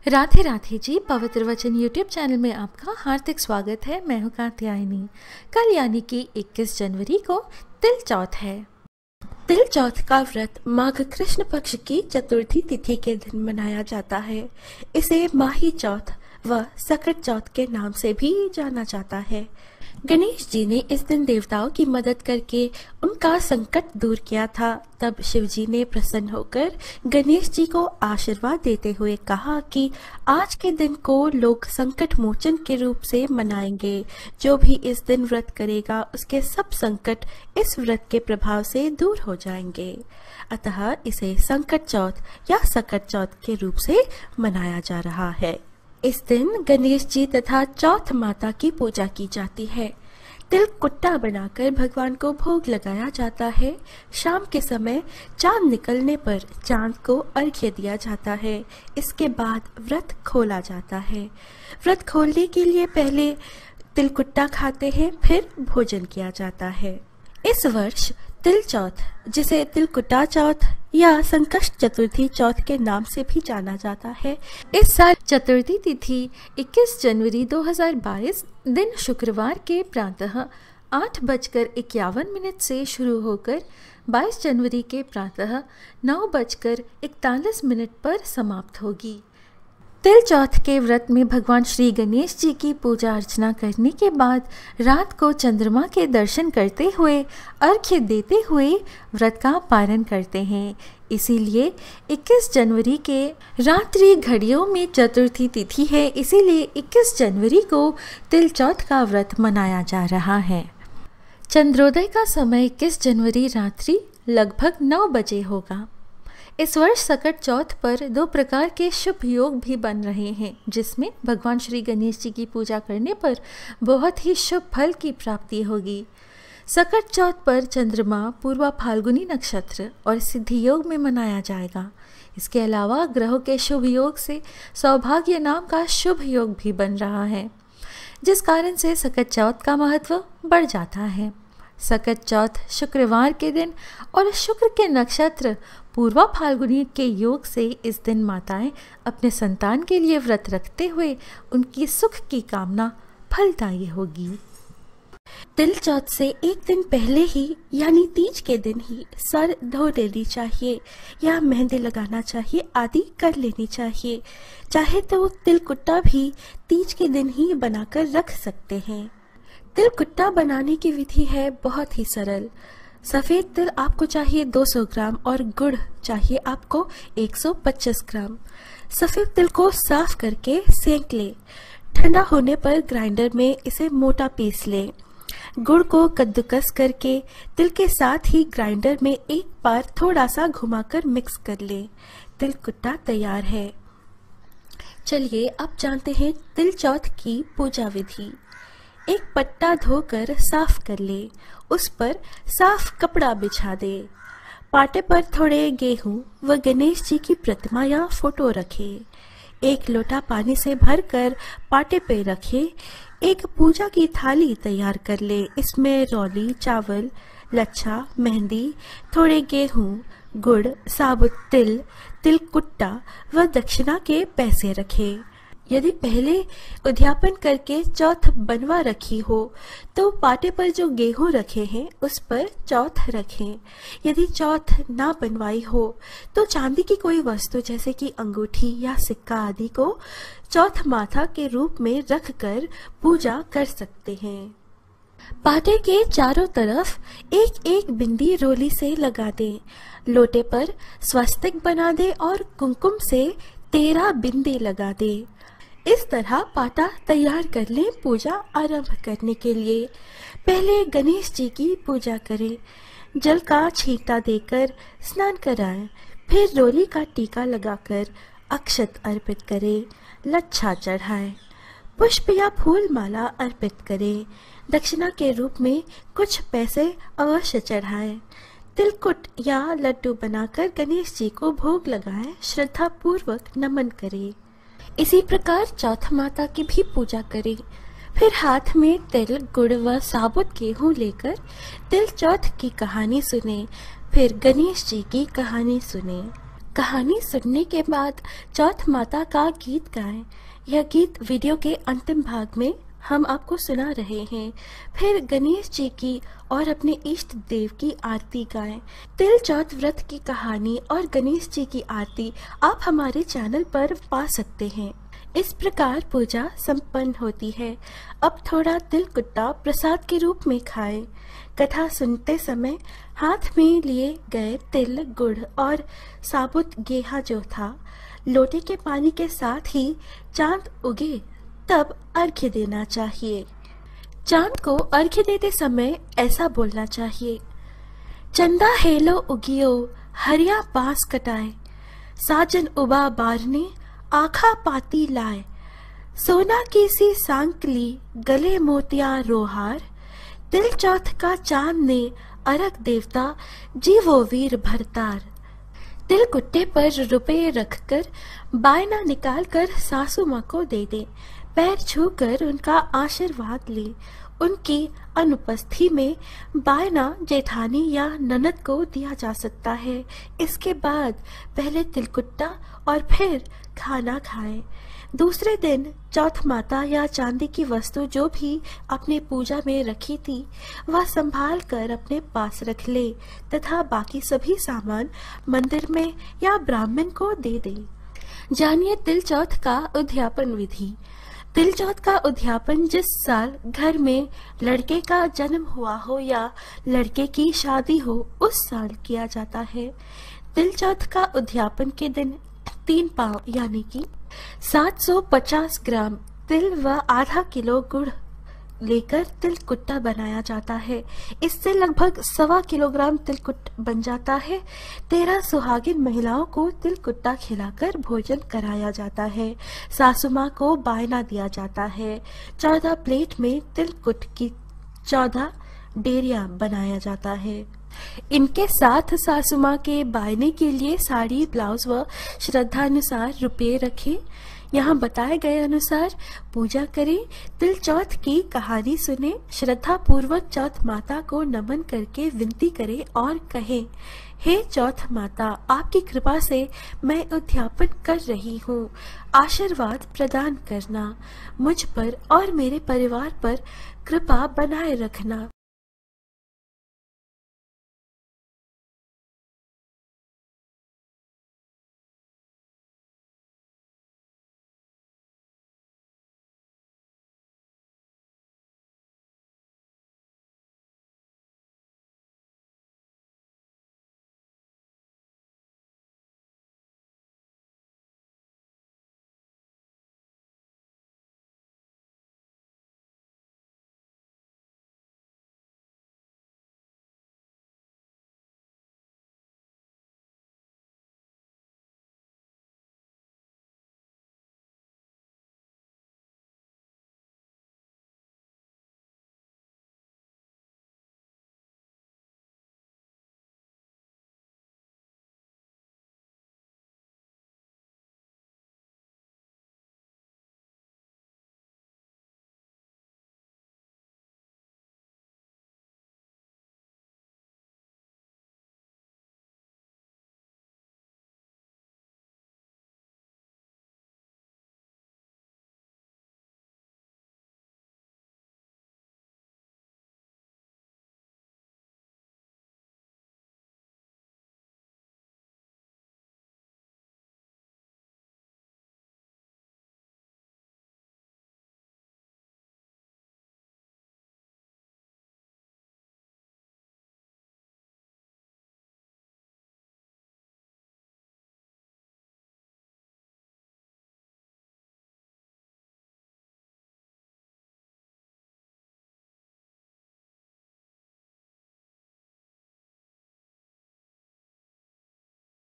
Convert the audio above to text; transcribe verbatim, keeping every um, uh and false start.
राधे राधे जी। पवित्र वचन YouTube channel में आपका हार्दिक स्वागत है। मैं हूँ कात्यायनी। कल यानी कि इक्कीस जनवरी को तिल चौथ है। तिल चौथ का व्रत माघ कृष्ण पक्ष की चतुर्थी तिथि के दिन मनाया जाता है। इसे माही चौथ व सकट चौथ के नाम से भी जाना जाता है। गणेश जी ने इस दिन देवताओं की मदद करके उनका संकट दूर किया था। तब शिव जी ने प्रसन्न होकर गणेश जी को आशीर्वाद देते हुए कहा कि आज के दिन को लोग संकट मोचन के रूप से मनाएंगे। जो भी इस दिन व्रत करेगा उसके सब संकट इस व्रत के प्रभाव से दूर हो जाएंगे। अतः इसे संकट चौथ या सकट चौथ के रूप से मनाया जा रहा है। इस दिन गणेश जी तथा चौथ माता की पूजा की जाती है। तिल कुट्टा बनाकर भगवान को भोग लगाया जाता है। शाम के समय चांद निकलने पर चांद को अर्घ्य दिया जाता है। इसके बाद व्रत खोला जाता है। व्रत खोलने के लिए पहले तिल कुट्टा खाते हैं, फिर भोजन किया जाता है। इस वर्ष तिल चौथ, जिसे तिल कुट्टा चौथ या संकष्ट चतुर्थी चौथ के नाम से भी जाना जाता है, इस साल चतुर्थी तिथि इक्कीस जनवरी दो हज़ार बाईस दिन शुक्रवार के प्रातः आठ बजकर इक्यावन मिनट से शुरू होकर बाईस जनवरी के प्रातः नौ बजकर इकतालीस मिनट पर समाप्त होगी। तिल चौथ के व्रत में भगवान श्री गणेश जी की पूजा अर्चना करने के बाद रात को चंद्रमा के दर्शन करते हुए अर्घ्य देते हुए व्रत का पारण करते हैं। इसीलिए इक्कीस जनवरी के रात्रि घड़ियों में चतुर्थी तिथि है। इसीलिए इक्कीस जनवरी को तिल चौथ का व्रत मनाया जा रहा है। चंद्रोदय का समय इक्कीस जनवरी रात्रि लगभग नौ बजे होगा। इस वर्ष सकट चौथ पर दो प्रकार के शुभ योग भी बन रहे हैं, जिसमें भगवान श्री गणेश जी की पूजा करने पर बहुत ही शुभ फल की प्राप्ति होगी। सकट चौथ पर चंद्रमा पूर्वा फाल्गुनी नक्षत्र और सिद्धि योग में मनाया जाएगा। इसके अलावा ग्रहों के शुभ योग से सौभाग्य नाम का शुभ योग भी बन रहा है, जिस कारण से सकट चौथ का महत्व बढ़ जाता है। सकट चौथ शुक्रवार के दिन और शुक्र के नक्षत्र पूर्वा फाल्गुनी के योग से इस दिन माताएं अपने संतान के लिए व्रत रखते हुए उनकी सुख की कामना फलदायी होगी। तिल चौथ से एक दिन पहले ही यानी तीज के दिन ही सर धो लेनी चाहिए या मेहंदी लगाना चाहिए आदि कर लेनी चाहिए। चाहे तो तिल कुट्टा भी तीज के दिन ही बनाकर रख सकते हैं। तिल कुट्टा बनाने की विधि है बहुत ही सरल। सफ़ेद तिल आपको चाहिए दो सौ ग्राम और गुड़ चाहिए आपको एक सौ पच्चीस ग्राम। सफ़ेद तिल को साफ करके सेंक ले। ठंडा होने पर ग्राइंडर में इसे मोटा पीस ले। गुड़ को कद्दूकस करके तिल के साथ ही ग्राइंडर में एक बार थोड़ा सा घुमाकर मिक्स कर ले। तिल कुट्टा तैयार है। चलिए अब जानते हैं तिल चौथ की पूजा विधि। एक पट्टा धोकर साफ कर ले। उस पर साफ कपड़ा बिछा दे। पाटे पर थोड़े गेहूं व गणेश जी की प्रतिमा या फोटो रखे। एक लोटा पानी से भरकर पाटे पे रखे। एक पूजा की थाली तैयार कर ले। इसमें रौली, चावल, लच्छा, मेहंदी, थोड़े गेहूं, गुड़, साबुत तिल, तिल कुट्टा व दक्षिणा के पैसे रखे। यदि पहले उद्यापन करके चौथ बनवा रखी हो तो पाटे पर जो गेहूं रखे हैं उस पर चौथ रखें। यदि चौथ ना बनवाई हो तो चांदी की कोई वस्तु जैसे कि अंगूठी या सिक्का आदि को चौथ माथा के रूप में रखकर पूजा कर सकते हैं। पाटे के चारों तरफ एक एक बिंदी रोली से लगा दें। लोटे पर स्वस्तिक बना दे और कुमकुम से तेरह बिंदी लगा दे। इस तरह पाटा तैयार कर लें पूजा आरंभ करने के लिए। पहले गणेश जी की पूजा करें। जल का छींटा देकर स्नान कराएं। फिर रोली का टीका लगाकर अक्षत अर्पित करें। लच्छा चढ़ाएं। पुष्प या फूल माला अर्पित करें। दक्षिणा के रूप में कुछ पैसे अवश्य चढ़ाएं। तिलकुट या लड्डू बनाकर गणेश जी को भोग लगाएं। श्रद्धा पूर्वक नमन करें। इसी प्रकार चौथ माता की भी पूजा करें। फिर हाथ में तिल, गुड़ व साबुत गेहूं लेकर तिल चौथ की कहानी सुने। फिर गणेश जी की कहानी सुने। कहानी सुनने के बाद चौथ माता का गीत गाएं। यह गीत वीडियो के अंतिम भाग में हम आपको सुना रहे हैं। फिर गणेश जी की और अपने इष्ट देव की आरती गाएं। तिल चौथ व्रत की कहानी और गणेश जी की आरती आप हमारे चैनल पर पा सकते हैं। इस प्रकार पूजा संपन्न होती है। अब थोड़ा तिल कुट्टा प्रसाद के रूप में खाएं। कथा सुनते समय हाथ में लिए गए तिल, गुड़ और साबुत गेहा जो था, लोटे के पानी के साथ ही चांद उगे तब अर्घ्य देना चाहिए। चांद को अर्घ्य देते समय ऐसा बोलना चाहिए, चंदा हेलो उगियो हरिया बांस कटाए, साजन उबा बारने आखा पाती लाए, सोना की सी सांकली गले मोतिया रोहार, तिल चौथ का चांद ने अरग देवता जीवो वीर भरतार। तिल कुट्टे पर रुपए रखकर बायना निकालकर सासू माँ को दे दे। पैर छूकर उनका आशीर्वाद ले। उनकी अनुपस्थिति में बायना जेठानी या ननद को दिया जा सकता है। इसके बाद पहले तिलकुट्टा और फिर खाना खाएं। दूसरे दिन चौथ माता या चांदी की वस्तु जो भी अपने पूजा में रखी थी वह संभाल कर अपने पास रख ले तथा बाकी सभी सामान मंदिर में या ब्राह्मण को दे दे। जानिए तिल चौथ का उद्यापन विधि। तिल चौथ का उद्यापन जिस साल घर में लड़के का जन्म हुआ हो या लड़के की शादी हो उस साल किया जाता है। तिल चौथ का उद्यापन के दिन तीन पाव यानी कि सात सौ पचास ग्राम तिल व आधा किलो गुड़ लेकर तिल कुट्टा बनाया जाता है। इससे लगभग सवा किलोग्राम तिल कुट बन जाता है। तेरह सुहागिन महिलाओं को तिल कुट्टा खिलाकर भोजन कराया जाता है। सासू माँ को बायना दिया जाता है। चौदह प्लेट में तिल कुट की चौदह डेरिया बनाया जाता है। इनके साथ सासू माँ के बायने के लिए साड़ी, ब्लाउज व श्रद्धानुसार रुपये रखें। यहाँ बताए गए अनुसार पूजा करें। तिल चौथ की कहानी सुने। श्रद्धा पूर्वक चौथ माता को नमन करके विनती करें और कहें, हे चौथ माता, आपकी कृपा से मैं उद्यापन कर रही हूँ। आशीर्वाद प्रदान करना। मुझ पर और मेरे परिवार पर कृपा बनाए रखना।